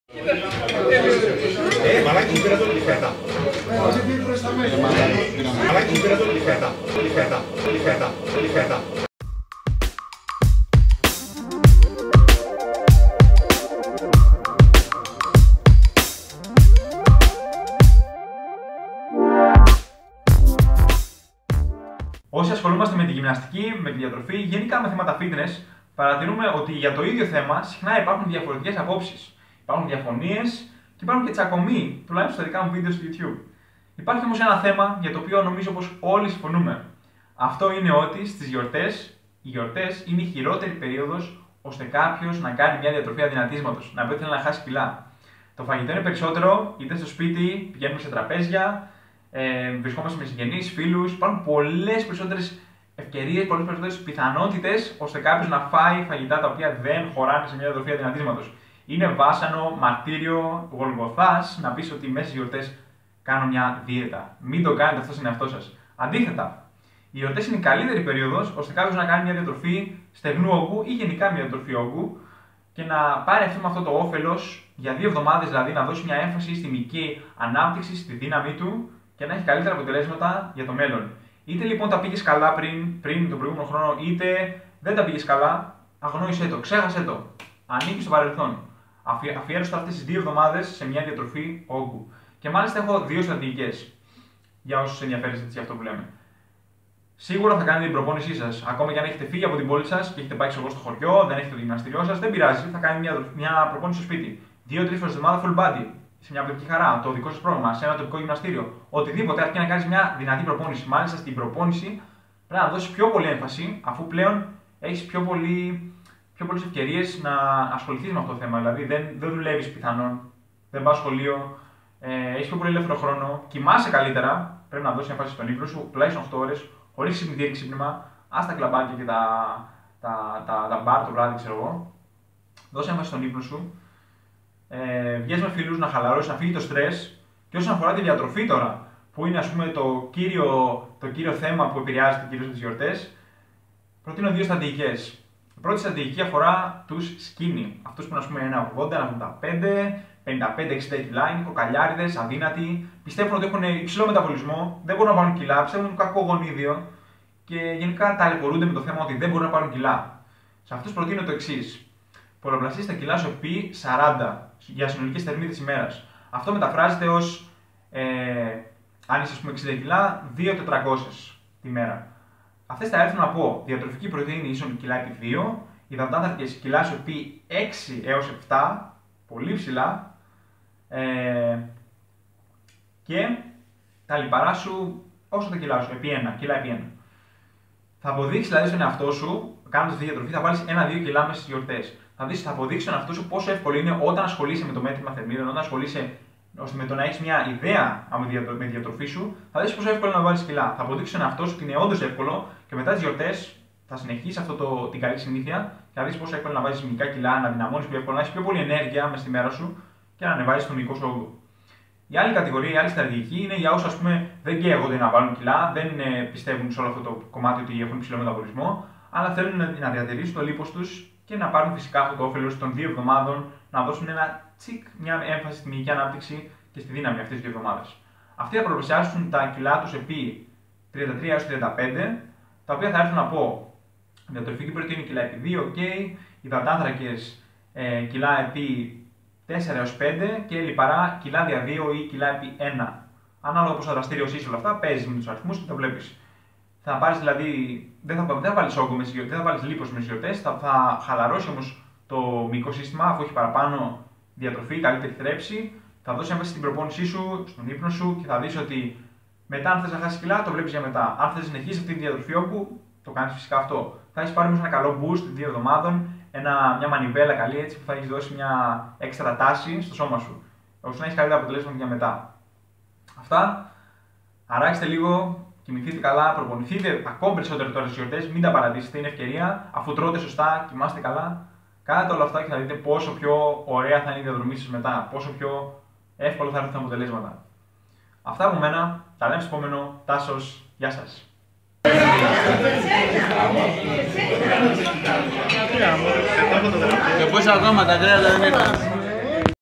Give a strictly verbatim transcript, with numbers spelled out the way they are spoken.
Ε, μαλάκι μου πήρα το λιφέτα. Μαλάκι μου πήρα το λιφέτα. Λιφέτα, λιφέτα, λιφέτα. Όσοι ασχολούμαστε με τη γυμναστική, με τη διατροφή, γενικά με θέματα fitness, παρατηρούμε ότι για το ίδιο θέμα συχνά υπάρχουν διαφορετικές απόψεις. Υπάρχουν διαφωνίες και υπάρχουν και τσακωμοί, τουλάχιστον στα δικά μου βίντεο στο YouTube. Υπάρχει όμως ένα θέμα για το οποίο νομίζω πως όλοι συμφωνούμε. Αυτό είναι ότι στις γιορτές, οι γιορτές είναι η χειρότερη περίοδος ώστε κάποιος να κάνει μια διατροφή αδυνατίσματος, να πει ότι θέλει να χάσει κιλά. Το φαγητό είναι περισσότερο, είτε στο σπίτι, πηγαίνουμε σε τραπέζια, ε, βρισκόμαστε με συγγενείς, φίλους. Υπάρχουν πολλές περισσότερες ευκαιρίες, πολλές περισσότερες πιθανότητες ώστε κάποιος να φάει φαγητά τα οποία δεν χωράνε σε μια διατροφή αδυνατίσματος. Είναι βάσανο, μαρτύριο, γολγοθάς να πεις ότι μέσα στις γιορτές κάνω μια δίαιτα. Μην το κάνετε αυτό στον εαυτό σας. Αντίθετα, οι γιορτές είναι η καλύτερη περίοδος ώστε κάποιος να κάνει μια διατροφή στεγνού όγκου ή γενικά μια διατροφή όγκου και να πάρει αυτό με αυτό το όφελος για δύο εβδομάδες, δηλαδή να δώσει μια έμφαση στη μυϊκή ανάπτυξη, στη δύναμή του και να έχει καλύτερα αποτελέσματα για το μέλλον. Είτε λοιπόν τα πήγες καλά πριν, πριν τον προηγούμενο χρόνο, είτε δεν τα πήγες καλά, αγνόησέ το, ξέχασέ το. Ανήκει στο παρελθόν. Αφιέρωσε αυτές τις δύο εβδομάδες σε μια διατροφή όγκου. Και μάλιστα έχω δύο στρατηγικές για όσους ενδιαφέρεστε για αυτό που λέμε. Σίγουρα θα κάνετε την προπόνησή σας. Ακόμα και αν έχετε φύγει από την πόλη σας και έχετε πάει στο χωριό, δεν έχετε το γυμναστήριό σας, δεν πειράζει. Θα κάνετε μια, μια προπόνηση στο σπίτι. Δύο-τρεις φορές τη εβδομάδα full body. Σε μια παιδική χαρά, το δικό σας πρόγραμμα, σε ένα τοπικό γυμναστήριο. Οτιδήποτε, αρκεί να κάνεις μια δυνατή προπόνηση. Μάλιστα στην προπόνηση πρέπει να δώσεις πιο πολύ έμφαση, αφού πλέον έχεις πιο, πολύ, πιο πολλές ευκαιρίες να ασχοληθείς με αυτό το θέμα. Δηλαδή δεν, δεν δουλεύεις πιθανόν, δεν πας σχολείο, ε, έχεις πιο πολύ ελεύθερο χρόνο, κοιμάσαι καλύτερα. Πρέπει να δώσεις έμφαση στον ύπνο σου, τουλάχιστον οκτώ ώρες, χωρίς ξυπνητήρι ξύπνημα, ας τα κλαμπάκια και τα, τα, τα, τα μπαρ το βράδυ, ξέρω εγώ. Δώσε έμφαση στον ύπνο σου. Ε, βγες με φίλους, να χαλαρώσεις, να φύγει το στρες. Και όσον αφορά τη διατροφή τώρα, που είναι ας πούμε το κύριο, το κύριο θέμα που επηρεάζεται κυρίως στις γιορτές, προτείνω δύο στρατηγικές. Η πρώτη στρατηγική αφορά τους skinny. Αυτούς που είναι ας πούμε ένα ογδόντα, ένα ογδόντα πέντε, πενήντα πέντε εξήντα κιλά, είναι κοκαλιάριδες, αδύνατοι, πιστεύουν ότι έχουν υψηλό μεταβολισμό, δεν μπορούν να πάρουν κιλά, πιστεύουν ότι έχουν κακό γονίδιο και γενικά ταλαιπωρούνται με το θέμα ότι δεν μπορούν να πάρουν κιλά. Σε αυτούς προτείνω το εξής. Πολλαπλασίστε τα κιλά σου επί σαράντα για συνολικές θερμίδες ημέρας. Αυτό μεταφράζεται ως, ε, αν είσαι ας πούμε εξήντα κιλά, δύο χιλιάδες τετρακόσια τη μέρα. Αυτές θα έρθουν από διατροφική πρωτεΐνη ίσον κιλά επί δύο, υδατάνθρακες κιλά σου επί έξι έως επτά, πολύ ψηλά, ε, και τα λιπαρά σου όσο τα κιλά σου, επί ένα, κιλά επί ένα. Θα αποδείξεις δηλαδή στον εαυτό σου, κάνοντας τη διατροφή, θα βάλεις ένα δύο κιλά μέσα στις γιορτές. Θα δεις, θα αποδείξεις στον εαυτό σου πόσο εύκολο είναι όταν ασχολείσαι με το μέτρημα θερμίδων, όταν ασχολείσαι ώστε με το να έχεις μια ιδέα με τη διατροφή σου, θα δεις πόσο εύκολο είναι να βάλεις κιλά. Θα αποδείξεις στον εαυτό σου ότι είναι όντως εύκολο και μετά τις γιορτές θα συνεχίσεις αυτό το, την καλή συνήθεια και θα δεις πόσο εύκολο να βάζεις μυϊκά κιλά, να δυναμώνεις πιο εύκολα, να έχεις πιο πολύ ενέργεια μέσα στη μέρα σου και να ανεβάζεις τον μυϊκό σου όγκο. Η άλλη κατηγορία, η άλλη στρατηγική είναι για όσους ας πούμε δεν καίγονται να βάλουν κιλά, δεν πιστεύουν σε όλο αυτό το κομμάτι ότι έχουν υψηλό μεταβολισμό, αλλά θέλουν να διατηρήσουν το λίπος τους και να πάρουν φυσικά αυτό το όφελος των δύο εβδομάδων, να δώσουν ένα τσικ, μια έμφαση στη μυϊκή ανάπτυξη και στη δύναμη αυτές τις δύο εβδομάδες. Αυτοί θα προπλασιάσουν τα κιλά τους επί τριάντα τρία έως τριάντα πέντε, τα οποία θα έρθουν από διατροφική πρωτεΐνη κιλά επί δύο, ok, υδατάνθρακες ε, κιλά επί τέσσερα έως πέντε και λιπαρά κιλά δια δύο ή κιλά επί ένα. Ανάλογα πόσο δραστήριος είσαι όλα αυτά, παίζεις με τους αριθμούς και το βλέπεις. Θα πάρεις δηλαδή, δεν θα, δεν θα βάλεις όγκο με δεν θα βάλεις λίπος με τις γιορτές, θα, θα χαλαρώσει όμως το μυϊκό σύστημα αφού έχει παραπάνω διατροφή, καλύτερη θρέψη. Θα δώσει έμφαση στην προπόνησή σου, στον ύπνο σου και θα δεις ότι μετά, αν θες να χάσεις κιλά, το βλέπεις για μετά. Αν θες να συνεχίσεις αυτή τη διατροφή όγκου, το κάνεις φυσικά αυτό. Θα έχεις πάρει όμως ένα καλό boost δύο εβδομάδων, ένα, μια μανιβέλα καλή έτσι που θα έχεις δώσει μια έξτρα τάση στο σώμα σου, ώστε να έχεις καλύτερα αποτελέσματα για μετά. Αυτά. Αράξτε λίγο. Κοιμηθείτε καλά, προπονηθείτε ακόμα περισσότερο τώρα στις γιορτές, μην τα παρατήσετε, είναι ευκαιρία. Αφού τρώτε σωστά, κοιμάστε καλά, κάντε όλα αυτά και θα δείτε πόσο πιο ωραία θα είναι η διαδρομή σας μετά, πόσο πιο εύκολο θα έρθουν τα αποτελέσματα. Αυτά από μένα, τα λέμε στο επόμενο. Τάσος, γεια σας. Και πόσα ακόμα τα κρέατα δεν ήταν.